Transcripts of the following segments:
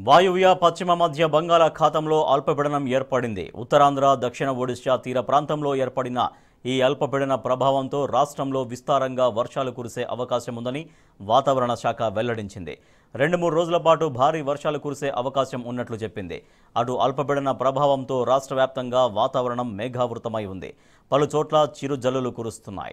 వాయువ్య పశ్చిమ మధ్య బంగాళాఖాతంలో అల్పపీడనం ఏర్పడింది. ఉత్తరాంధ్ర, దక్షిణ ఒడిశా తీర ప్రాంతంలో ఏర్పడిన ఈ అల్పపీడన ప్రభావంతో రాష్ట్రంలో విస్తారంగా వర్షాలు కురిసే అవకాశం ఉందని వాతావరణ శాఖ వెల్లడించింది. 2-3 రోజుల పాటు భారీ వర్షాలు కురిసే అవకాశం ఉన్నట్లు చెప్పింది. అటు అల్పపీడన ప్రభావంతో రాష్ట్ర వ్యాప్తంగా వాతావరణం మేఘావృతమై ఉంది. పలు చోట్ల చిరుజల్లులు కురుస్తున్నాయి.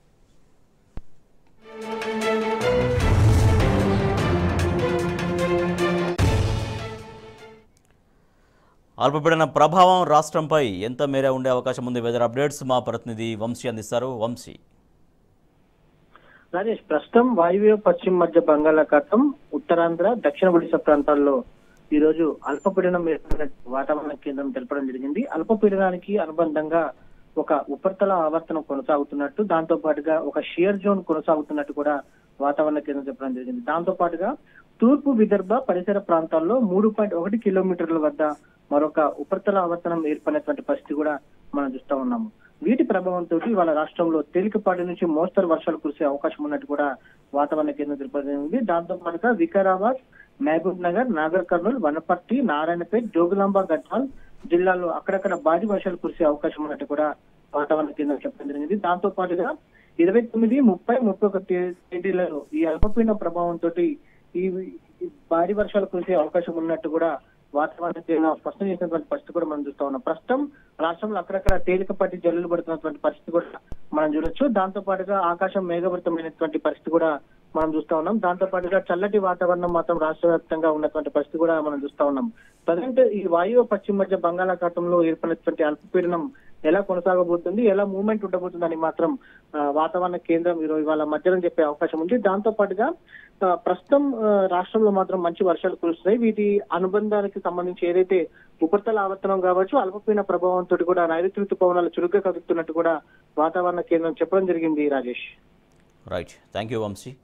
అల్పపీడన ప్రభావం రాష్ట్రంపై ఎంత మేర ఉండే అవకాశం ఉంది? వెదర్ అప్డేట్స్ మా ప్రతినిధి వంశీ అందిస్తారు. వంశీ. రాజేష్, ప్రస్తుతం వాయువ్య పశ్చిమ మధ్య బంగాళాఖాతం, ఉత్తరాంధ్ర, దక్షిణ ఒడిశా ప్రాంతాల్లో ఈ రోజు అల్పపీడనం ఏర్పడిన వాతావరణ కేంద్రం తెలపడం జరిగింది. అల్పపీడనానికి అనుబంధంగా ఒక ఉపరితల ఆవర్తనం కొనసాగుతున్నట్టు, దాంతో పాటుగా ఒక షియర్ జోన్ కొనసాగుతున్నట్టు కూడా వాతావరణ కేంద్రం చెప్పడం జరిగింది. దాంతో పాటుగా తూర్పు విదర్భ పరిసర ప్రాంతాల్లో 3.1 కిలోమీటర్ల వద్ద మరొక ఉపరితల ఆవర్తనం ఏర్పడినటువంటి పరిస్థితి కూడా మనం చూస్తా ఉన్నాము. వీటి ప్రభావంతో ఇవాళ రాష్ట్రంలో తేలికపాటి నుంచి మోస్తరు వర్షాలు కురిసే అవకాశం ఉన్నట్టు కూడా వాతావరణ కేంద్రం తెలిపింది. దాంతో పాటుగా వికారాబాద్, మహబూబ్ నగర్, నాగర్ కర్నూల్, వనపర్తి, నారాయణపేట్, జోగులాంబ, గద్వాల్ జిల్లాల్లో అక్కడక్కడ భారీ వర్షాలు కురిసే అవకాశం ఉన్నట్టు కూడా వాతావరణ కేంద్రం చెప్పడం జరిగింది. దాంతో పాటుగా 29, 30, 31 తేదీలలో ఈ అల్పపీడన ప్రభావంతో ఈ భారీ వర్షాలు కురిసే అవకాశం ఉన్నట్టు కూడా వాతావరణ కేంద్రం స్పష్టం చేసినటువంటి పరిస్థితి కూడా మనం చూస్తా ఉన్నాం. ప్రస్తుతం రాష్ట్రంలో అక్కడక్కడ తేలికపాటి జల్లులు పడుతున్నటువంటి పరిస్థితి కూడా మనం చూడొచ్చు. దాంతో పాటుగా ఆకాశం మేఘవృతమైనటువంటి పరిస్థితి కూడా మనం చూస్తా ఉన్నాం. దాంతో పాటుగా చల్లటి వాతావరణం మాత్రం రాష్ట్ర వ్యాప్తంగా ఉన్నటువంటి పరిస్థితి కూడా మనం చూస్తా ఉన్నాం. ప్రజెంట్ ఈ వాయువ్య పశ్చిమ మధ్య బంగాళాఖాతంలో ఏర్పడినటువంటి అల్పపీడనం ఎలా కొనసాగబోతుంది, ఎలా మూవ్మెంట్ ఉండబోతుంది అని మాత్రం వాతావరణ కేంద్రం ఇవాళ మధ్యాహ్నం చెప్పే అవకాశం ఉంది. దాంతో పాటుగా ప్రస్తుతం రాష్ట్రంలో మాత్రం మంచి వర్షాలు కురుస్తున్నాయి. వీటి అనుబంధానికి సంబంధించి ఏదైతే ఉపరితల ఆవర్తనం కావచ్చు, అల్పపీడన ప్రభావంతో కూడా నైరుతి ఋతుపవనాలు చురుగ్గా కదులుతున్నట్టు కూడా వాతావరణ కేంద్రం చెప్పడం జరిగింది. Rajesh. Right, thank you Vamsi.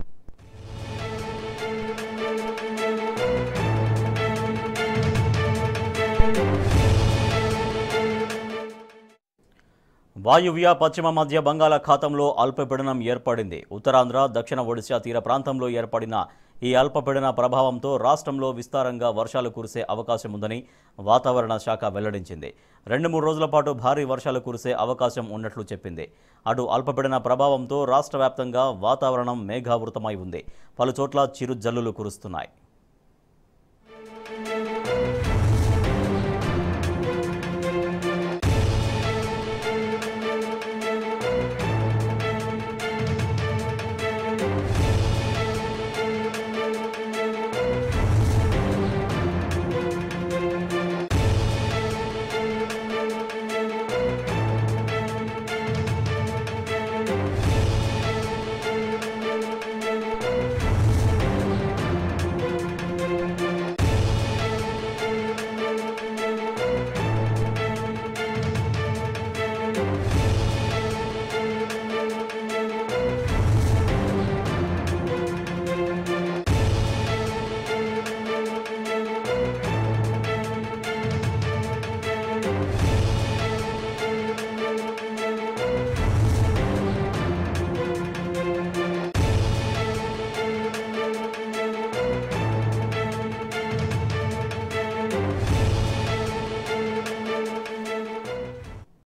వాయువ్య పశ్చిమ మధ్య బంగాళాఖాతంలో అల్పపీడనం ఏర్పడింది. ఉత్తరాంధ్ర, దక్షిణ ఒడిశా తీర ప్రాంతంలో ఏర్పడిన ఈ అల్పపీడన ప్రభావంతో రాష్ట్రంలో విస్తారంగా వర్షాలు కురిసే అవకాశం ఉందని వాతావరణ శాఖ వెల్లడించింది. 2-3 రోజుల పాటు భారీ వర్షాలు కురిసే అవకాశం ఉన్నట్లు చెప్పింది. అటు అల్పపీడన ప్రభావంతో రాష్ట్ర వ్యాప్తంగా వాతావరణం మేఘావృతమై ఉంది. పలు చోట్ల చిరుజల్లులు కురుస్తున్నాయి.